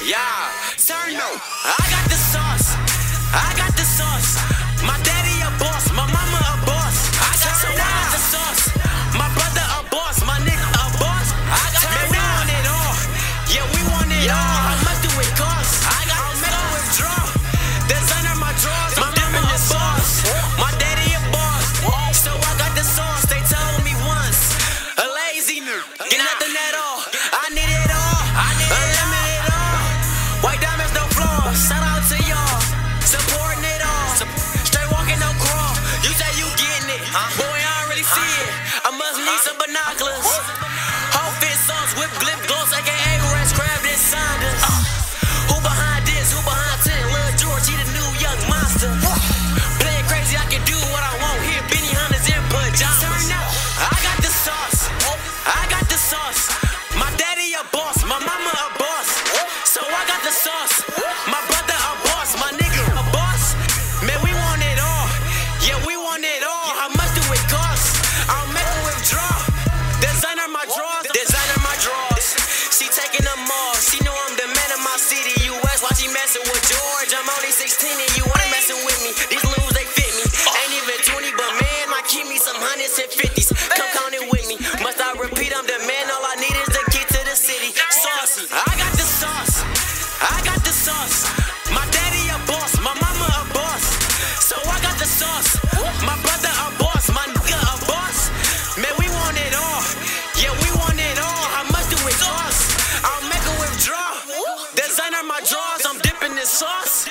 Yeah, turn no. I got the sauce. I got the sauce. My daddy a boss. My mama a boss. I got the sauce. My brother a boss. My nigga a boss. Man, we want it all. Yeah, we want it all. How much do it cost? I'll make a withdraw. Designer my drawers. My mama a boss. My daddy a boss. So I got the sauce. They told me once. A lazy nigga. Get nothing at all. I need it all. Unlimited all. White diamonds, no flaws. Shout out to y'all. Supporting it all. Straight walking, no crawl. You say you getting it. Boy, I don't really see it. I must need some binoculars. Whole fit sauce, whip, glip, gloss, aka Rest, Crab, this Saunders. Who behind this? Who behind 10? Lil George, he the new young monster. Playing crazy, I can do what I want. Here, Benny Hunters in pajamas. I got the sauce. I got the sauce. My daddy a boss. My mama a boss. So I got the sauce. My brother a boss. My nigga a boss. Man, we want it all. Yeah, we want it all. How much do it cost? I'll make a withdraw. Designer my drawers. Designer my drawers. She taking them all. She know I'm the man of my city. US, why she messing with George? I'm only 16 and you ain't messing with me. These moves, they fit me. Ain't even 20, but man, might keep me some hundreds and fifties. Come count it with me. Must I repeat, I'm the man. All I need is the key to the city. Saucy. I got the sauce. I got the sauce. My daddy a boss. My mama a boss. So I got the sauce. My brother a boss. My nigga a boss. Man, we want it all. Yeah, we want it all. How much do it cost? I'll make a withdraw. Designer my drawers. I'm dipping this sauce.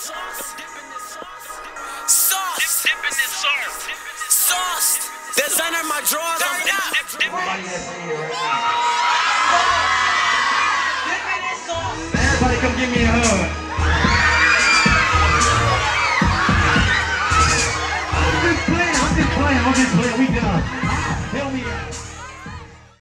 Sauce. Sauce. Designer my drawers. I'm Everybody that's in here right now. Everybody come give me a hug.